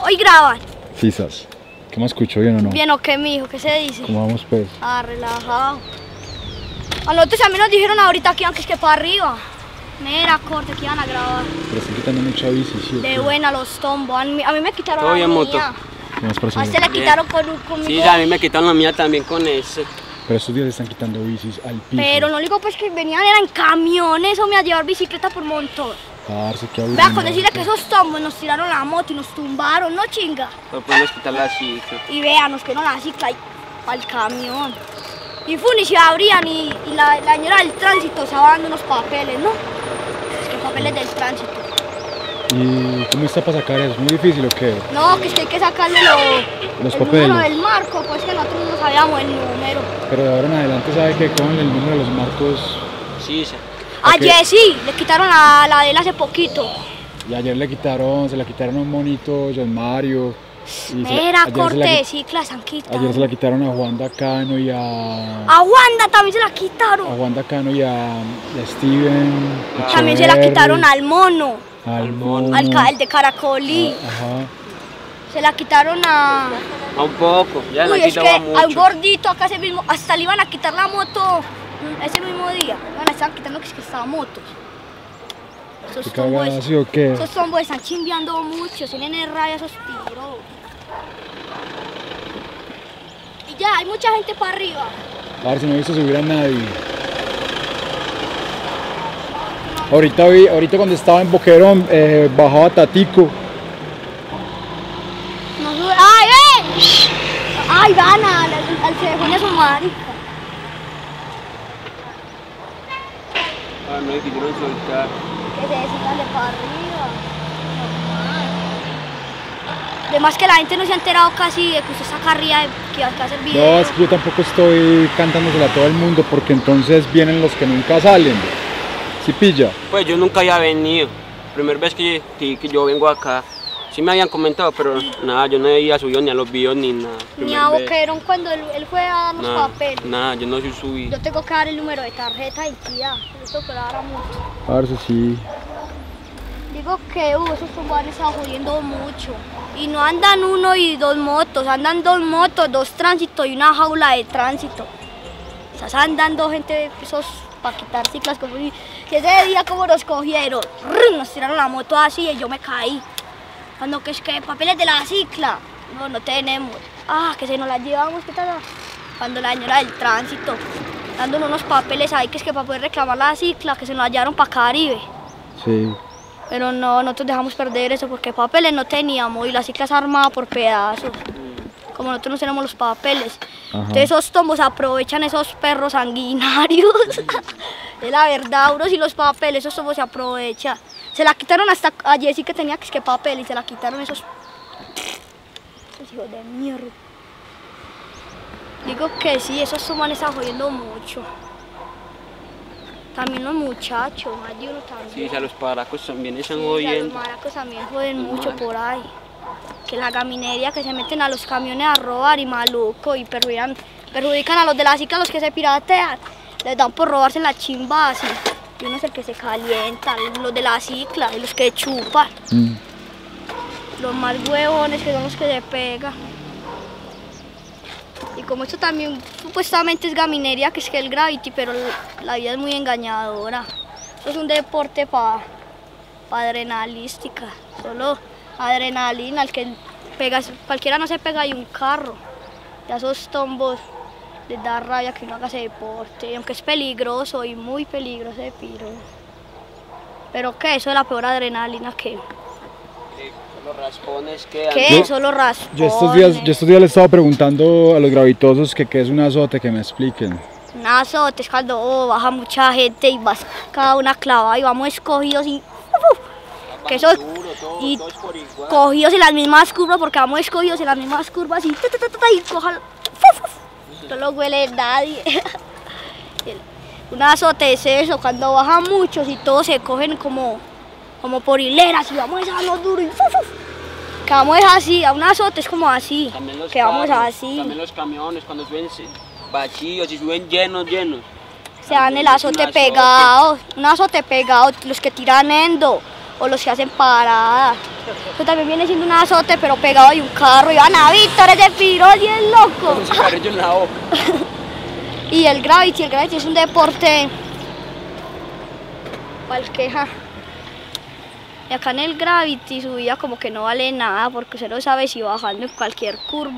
Hoy graban. Quizás. ¿Qué me escuchó bien o no? Bien o qué, mijo, ¿qué se dice? ¿Cómo vamos pues? Ah, relajado. A nosotros también nos dijeron ahorita que iban que para arriba. Mira, corte, que iban a grabar. Pero están quitando mucha bici, ¿sí? De buena los tombos. A mí me quitaron Todo la bien, mía. moto. ¿Qué más parece? A este le quitaron conmigo. Sí, a mí me quitaron la mía también con ese. Pero estos días están quitando bicis al piso. Pero no digo pues que venían era en camiones o me a llevar bicicleta por montón. Parce, qué aburrido. Vea, con decirle que esos tombos nos tiraron la moto y nos tumbaron, ¿no, chinga? No podemos quitar la cicla. Y vean, nos quedó la cicla para el camión. Y ni se abrían y la señora del tránsito estaba dando unos papeles, ¿no? Es que papeles del tránsito. ¿Y cómo está para sacar eso? ¿Es muy difícil o qué? No, que es que hay que sacarle Los el papeles. número del marco, pues que nosotros no sabíamos el número. Pero de ahora en adelante sabe que cogen el número de los marcos. Sí, sí. Ayer sí, le quitaron a la de él hace poquito. Y ayer se la quitaron a un monito, John Mario. Mira, corte de ciclas han quitado. Ayer se la quitaron a Juan Dacano y a... A Wanda también se la quitaron. A Juan Dacano y a Steven. También se la quitaron al mono. Al mono. Al de Caracolí. Ajá. Se la quitaron a... A un poco, ya Uy, la es que quitaba mucho. a un gordito acá ese mismo, hasta le iban a quitar la moto ese mismo día. Le estaban quitando que es que estaba motos. Esos ¿Qué cagada así o qué? Esos tombos están chimbeando mucho, tienen raya esos tiros. Y ya, hay mucha gente para arriba. A ver si no he visto subir a nadie. Ahorita cuando estaba en Boquerón, bajaba Tatico. No sube. ¡Ay, ¡ay, van al teléfono de su marica! Ah, no, quisieron soltar. Que se desciende para arriba. Normal. Además que la gente no se ha enterado casi de que usted está arriba, que va a hacer video. No, es que yo tampoco estoy cantándosela a todo el mundo porque entonces vienen los que nunca salen. ¿Sí pilla? Pues yo nunca había venido. Primera vez que yo vengo acá. Sí me habían comentado, pero nada, yo no había subido ni a los videos ni nada. Ni a Boquerón cuando él fue a dar los papeles. Nada, yo no soy subido. Yo tengo que dar el número de tarjeta de identidad. Yo tengo que dar a mucho. A ver si sí. Digo que esos tombos están jodiendo mucho. Y no andan uno y dos motos, andan dos motos, dos tránsitos y una jaula de tránsito. Esas andan dos gente esos para quitar ciclas como si ese día como nos cogieron, nos tiraron la moto así y yo me caí. Cuando que es que papeles de la cicla, no tenemos. Ah, que se nos las llevamos, ¿qué tal? Cuando la señora del tránsito, dándonos unos papeles ahí que es que para poder reclamar la cicla, que se nos las llevaron para Caribe. Sí. Pero no, nosotros dejamos perder eso porque papeles no teníamos y la cicla es armada por pedazos. Como nosotros no tenemos los papeles. Ajá. Entonces esos tombos aprovechan esos perros sanguinarios. Es la verdad, bro, si los papeles, esos tombos se aprovechan. Se la quitaron hasta ayer sí que tenía que papel y se la quitaron esos hijos de mierda. Digo que sí, esos tombos están jodiendo mucho. También los muchachos, más de uno también. Sí, a los paracos también están Sí, jodiendo. los maracos también joden mucho por ahí. Que la gaminería que se meten a los camiones a robar y maluco y perjudican a los de la cicla, los que se piratean. Les dan por robarse la chimba así. Y uno es el que se calienta, los de la cicla y los que chupan. Los más huevones que son los que se pegan. Y como esto también supuestamente es gaminería, que es que el Gravity, pero la vida es muy engañadora. Esto es un deporte para adrenalística, solo adrenalina, el que pega, cualquiera no se pega y un carro. Ya esos tombos les da rabia que uno haga ese deporte, aunque es peligroso y muy peligroso ese piro. Pero que eso es la peor adrenalina que... Los raspones quedan. ¿Qué? Solo raspones. Yo estos días le estaba preguntando a los gravitosos que qué es un azote, que me expliquen. Un azote es cuando baja mucha gente y vas cada una clavada y vamos escogidos y... que eso, y cogidos en las mismas curvas porque vamos escogidos en las mismas curvas y cojan... No lo huele nadie. Un azote es eso, cuando bajan muchos y todos se cogen como por hileras y vamos a lo duro y que vamos así, a un azote es como así, que carros, vamos así. También los camiones cuando suben vacíos y suben llenos. Se dan el azote pegado, un azote pegado, los que tiran endo, o los que hacen paradas. Eso también viene siendo un azote, pero pegado de un carro. Y van a Víctor, ese piro, y es loco. Con un cigarrillo en la boca. Y el Gravity es un deporte cualquiera. Y acá en el Gravity su vida como que no vale nada porque usted no sabe si bajando en cualquier curva